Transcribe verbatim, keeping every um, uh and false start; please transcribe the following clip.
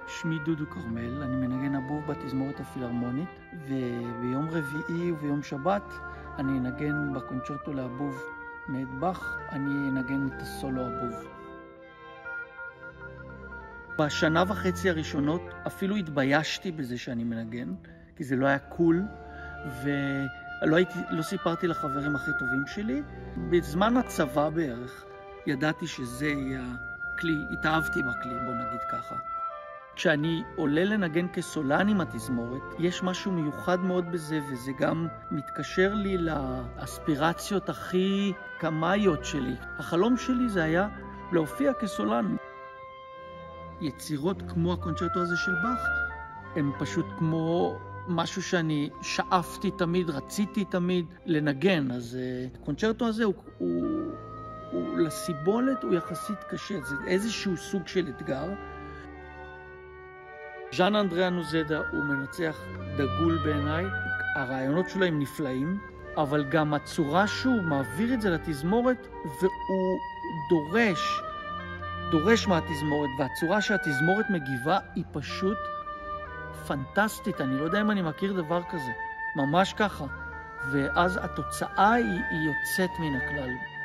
שמי דודו קרמל, אני מנגן הבוב בתזמורת הפילהרמונית, וביום רביעי וביום שבת אני אנגן בקונצ'רטו להבוב מאת באך, אני אנגן את הסולו הבוב. בשנה וחצי הראשונות אפילו התביישתי בזה שאני מנגן, כי זה לא היה קול, ולא הייתי, לא סיפרתי לחברים הכי טובים שלי. בזמן הצבא בערך ידעתי שזה יהיה הכלי, התאהבתי בכלי, בוא נגיד ככה. כשאני עולה לנגן כסולן עם התזמורת, יש משהו מיוחד מאוד בזה, וזה גם מתקשר לי לאספירציות הכי קמאיות שלי. החלום שלי זה היה להופיע כסולן. יצירות כמו הקונצ'רטו הזה של באך, הם פשוט כמו משהו שאני שאפתי תמיד, רציתי תמיד לנגן. אז הקונצ'רטו הזה הוא, הוא, הוא לסיבולת הוא יחסית קשה, זה איזשהו סוג של אתגר. ז'אן אנדריאה נוזדה הוא מנצח דגול בעיניי, הרעיונות שלו הם נפלאים, אבל גם הצורה שהוא מעביר את זה לתזמורת, והוא דורש, דורש מהתזמורת, והצורה שהתזמורת מגיבה היא פשוט פנטסטית. אני לא יודע אם אני מכיר דבר כזה, ממש ככה. ואז התוצאה היא, היא יוצאת מן הכלל.